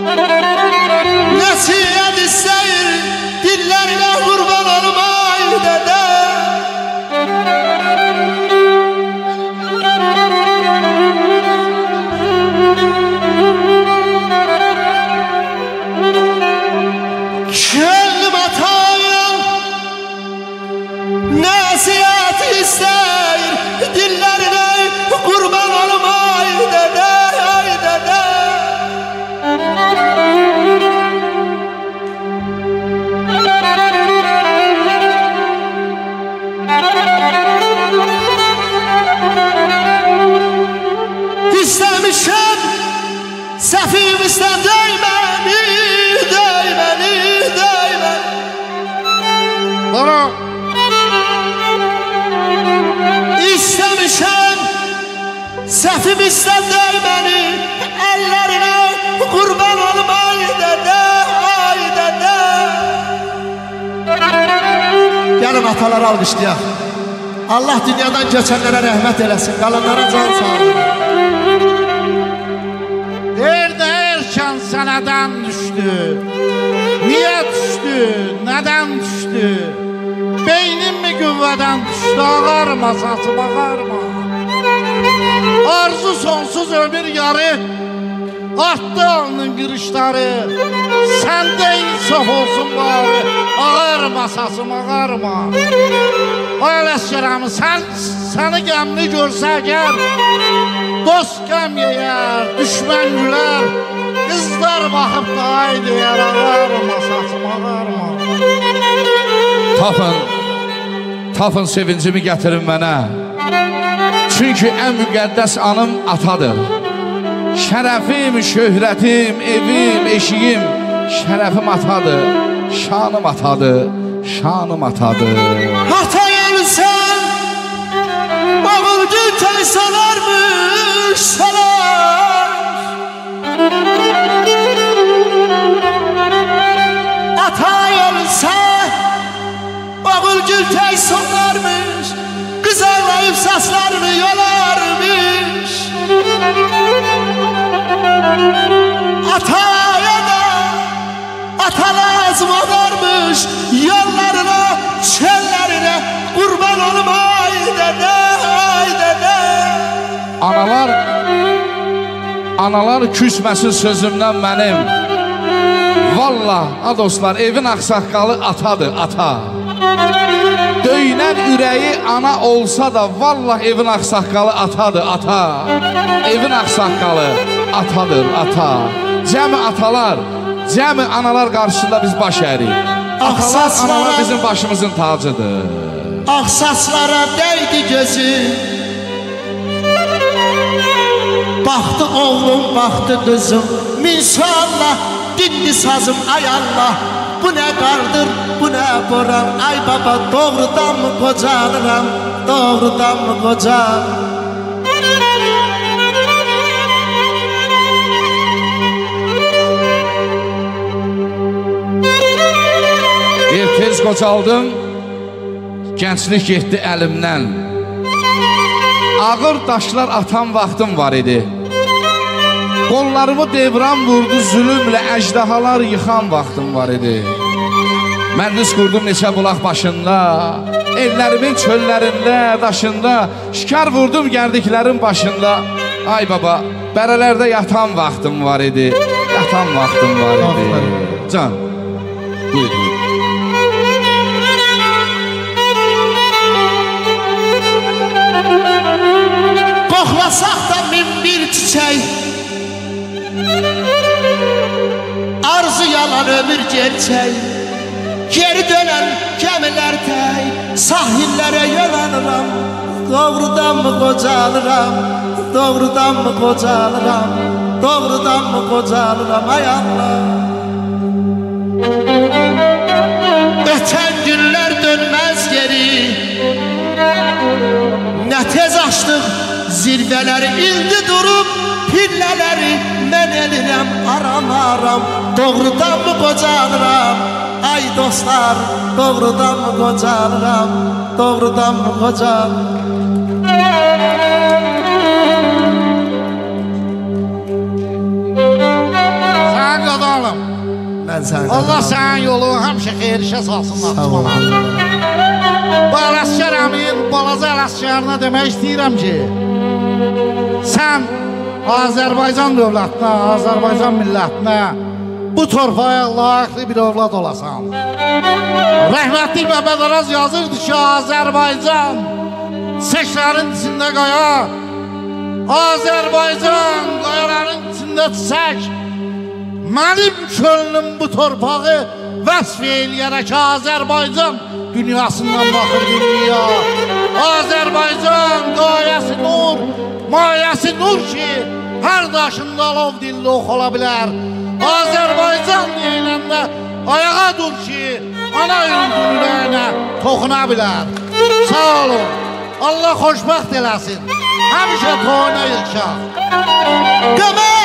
Nəsiyyət istəyir dillərinə qurban olmay dədə. Könlüm atayım nəsiyyət istəyir dillərinə qurban olmay dədə, ay dədə. İstəmişəm səfimizdən dəyməni, dəyməni, dəyməni. Bana İstəmişəm səfimizdən dəyməni, əllərinə qurban olmay dədə, ay dədə. Gəlin ataları alqışlayaq. Allah dünyadan keçənlərə rəhmət eləsin, qalanlara can sağlıq. Nerede erken seneden düştü? Niye düştü? Neden düştü? Beynim mi güvveden düştü? Ağarma satım ağarma. Arzu sonsuz ömür yarı, attı alnın kırışları. Sende insaf olsun bari, ağarma satım ağarma. Ay Ələsgərəmi, səni qəmli görsə əgər, dost qəm yeyər, düşmən gülər, qızlar baxıb da ay deyər, ağarma satım ağarma. Tapın sevincimi gətirin mənə. Çünki ən müqəddəs anım atadır. Şərəfim, şöhrətim, evim, eşiyim, şərəfim atadır, şanım atadır, şanım atadır. Hatay ölsən, bağıl gül tey salarmış, salar. Hatay ölsən, bağıl gül tey salarmış, qız ağlayıb səslərini yolarmış. Ataya da ata lazım olarmış, yollarına, çöllerine qurban olmay dədə, ay dədə. Analar küsməsin sözümdən mənim. Vallah, dostlar, evin axsaqqalı atadır, ata. Döynən ürəyi ana olsa da, vallah evin axsaqqalı atadır, ata. Evin axsaqqalı atadır, ata. Cəmi atalar, cəmi analar qarşısında biz baş ərik. Atalar, analar bizim başımızın tacıdır. Ağsaçlara dəydi gözü, baxdı oğlum, baxdı qızım, min suallah dindi sazım, ay Allah. Bu nə qardır, bu nə boran, ay baba, doğrudan mı qocalıram, doğrudan mı qocal? Tez qocaldım, gənclik getdi əlimdən. Ağır daşlar atan vaxtım var idi. Qollarımı devran vurdu zülümlə, əjdahalar yıxan vaxtım var idi. Mən düz qurdum neçə bulaq başında, evlərimin çöllərində, daşında, şikar vurdum gərdiklərin başında. Ay baba, bərələrdə yatan vaxtım var idi, yatan vaxtım var idi. Can, buyur, buyur. Qoxlasaq da min bir çiçək, arzu yalan ömür gerçək. Geri dönən gəmilər tək, sahillərə yönəlirəm. Doğrudan mı qocalıram, doğrudan mı qocalıram, doğrudan mı qocalıram, ay Allah. Ötən günlər dönməz geri, nə tez açdıq zirvələri, ildi durub pillələri. Mən elirəm aram-aram, doğrudan mı qocalıram, ay dostlar, doğrudan mı qocalıram, doğrudan mı qocalıram. Sen Mən sənə. Allah sənin yolunu həmişə xeyir işə salsın. Sağ ol. Bu Ələsgər əmin balaca Ələsgərinə demək istəyirəm ki, sən Azərbaycan dövlətinə, Azərbaycan millətinə bu torpaya layiqli bir övlad olasan. Rəhmətli Məmməd Araz yazırdı ki, Azərbaycan çiçəklərin içində qaya, Azərbaycan qayaların içində çiçək. Mənim könlüm bu torpağı vəsf eləyərək Azərbaycan dünyasından baxır dünya. Azərbaycan qayəsi nur, mayəsi nur ki, hər daşında alov dilli ox ola bilər. Azərbaycan deyiləndə ayağa dur ki, ana yurdun ürəyinə toxuna bilər. Sağ olun, Allah xoşbəxt eləsin, həmişə toyuna yıxşaq. Qəmər!